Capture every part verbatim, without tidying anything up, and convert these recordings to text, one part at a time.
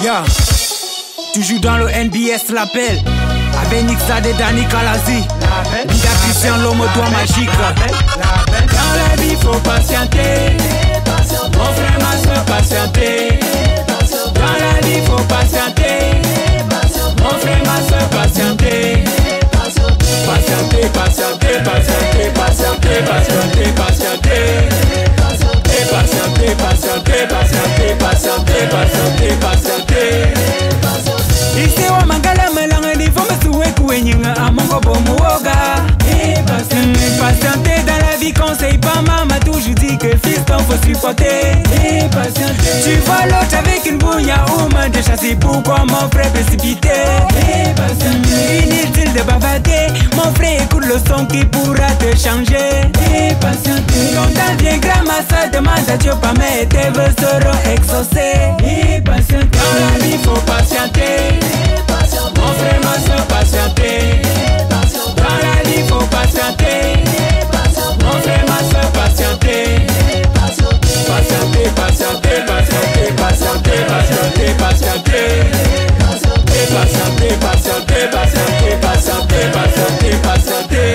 Yeah. Toujours dans le N B S l'appel. Avec Nixa de Danny Kalazi. Bida Christian l'homme au doigt magique. Dans la vie faut patienter. Mon frère ma soeur patienter. Dans la vie faut patienter. Mon frère ma soeur patienter. Patienter, patienter, patienter, patienter, patienter, patienter. Et patienter, patienter, patienter, patienter, patienter, patienter. Ici wa mangala melanga ni fome suwe kuenyinga amongo bomuoga. Patienter dans la vie conseille pas maman toujours dit que fils t'en faut supporter. Tu vois l'autre avec une bouilla ou main de chasser, pourquoi mon frère précipité? Inutile de bavarder, mon frère écoute le son qui pourra te changer. Quand t'as bien grand ma soeur demande à Dieu pas mais tes vœux seront exaucés. Dans la vie faut patienter. Mon frère ma soeur patienter. Dans la vie faut patienter. Mon frère ma soeur patienter. Patienter, patienter, patienter, patienter, patienter, patienter. Et patienter, patienter, patienter, patienter, patienter, patienter.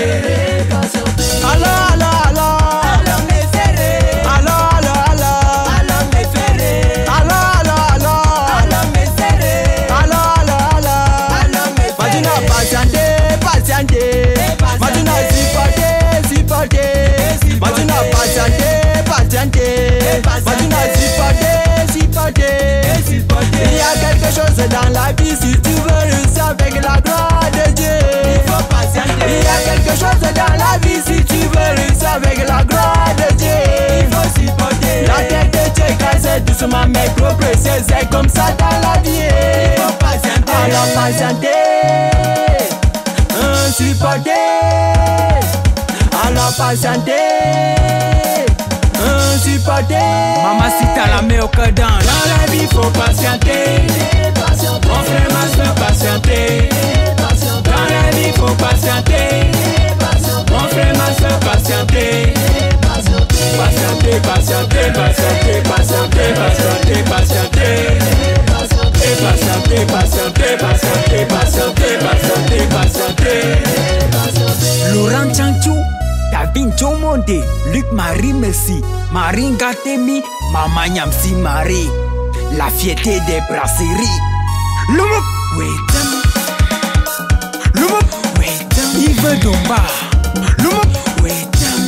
Allo, allo, allo. Allo mes serrés. Allo, allo, allo. Allo mes ferrés. Allo, allo, allo. Allo mes serrés. Allo, allo, allo. Allo mes ferrés. Madina patienter, patienter. Madina supporter, supporter. Madina patienter, patienter. Madina supporter, supporter. Il y a quelque chose dans la vie si tu veux réussir avec la gloire de Dieu. Il faut patienter. Il y a quelque chose dans la vie si tu veux réussir avec la gloire de Dieu. Il faut supporter. La tête de Dieu casse doucement mais progresser, c'est comme ça dans la vie. Il faut patienter. Alors patienter, un supporter. Alors patienter, un supporter. Mamacita la meilleure que dans Dans la vie faut patienter. Mon frère ma soeur patienter. Dans la vie faut patienter. Mon frère ma soeur patienter. Patienter, patienter, patienter, patienter, patienter, patienter. Et patienter, patienter, patienter, patienter, patienter, patienter. Laurent Chanchou, Davin Chomonde, Luc Marie Messi, Marine Gatemi, Mama Nyamsi Marie, la fierté des brasseries. Lumuk, Wetam, Lumuk, Wetam, Yves Domba, Lumuk, Wetam,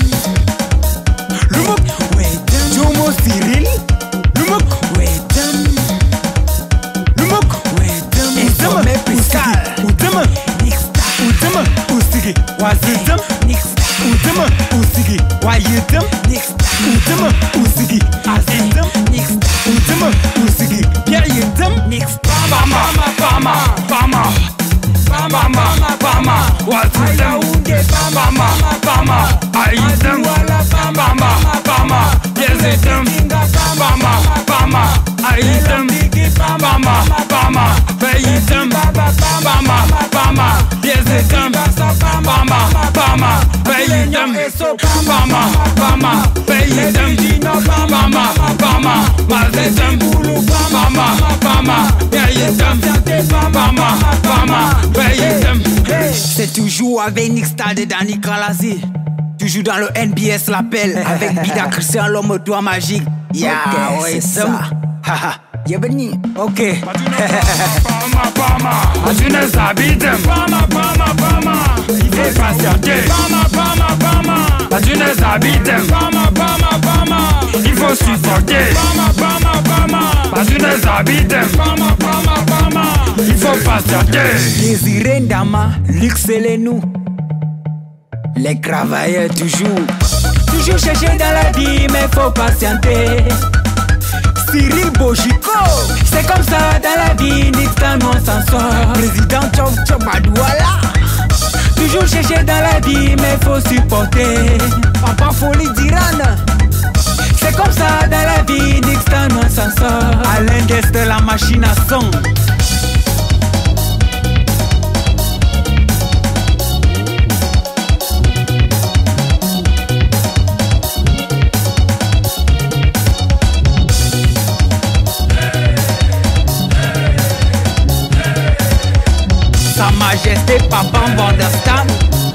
Lumuk, Wetam, Jomo Cyril, Lumuk, Wetam, Lumuk, Wetam, Ezame Piscal, Udama, Nixta, Udama, Usigi, Wazidam, Nixta. Udama usigi, wayedam, nixta. Udama usigi, azedam, nixta. Udama usigi, biayedam, nixta. Bama, bama, bama, bama, bama, wazedam, bama, bama, ayedam, bama, bama, biayedam, bama, bama, ayedam, bama, bama, bayedam, bama, bama, biayedam, bama, bama. Bayidam, bama, bama, bayidam, bama, bama, mazedam, bama, bama, bayidam, bama, bama, bayidam. C'est toujours avec Nixa de Danny Kalazi. Toujours dans le N B S l'appel. Avec Bida Christian l'homme au doigt magique. Yeah, okay, ouais, c'est ça. Haha. Bienvenue. Ok. Bama, bama, Aduna Zabidem. Bama, bama, bama, il faut patienter. Bama, bama, bama, Aduna Zabidem. Bama, bama, bama, il faut supporter. Bama, bama, bama, Aduna Zabidem. Bama, bama, bama, il faut patienter. Désiré Ndama, Luc Selenou. Les travailleurs toujours. Toujours chercher dans la vie, mais faut patienter. Cyril Bojico, c'est comme ça dans la vie, Nixa nous on s'en sort. Président Chok Chok Madouala. Toujours chercher dans la vie, mais faut supporter. Papa Folie d'Iran. C'est comme ça dans la vie, Nixa nous on s'en sort. Alain Guest de la machine à son. Majesté Papa understand.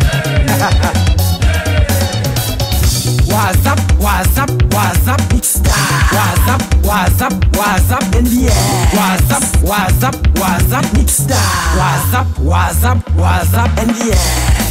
WhatsApp, WhatsApp, WhatsApp, WhatsApp, WhatsApp, WhatsApp in the air. WhatsApp, WhatsApp, WhatsApp, WhatsApp, WhatsApp, WhatsApp in the air.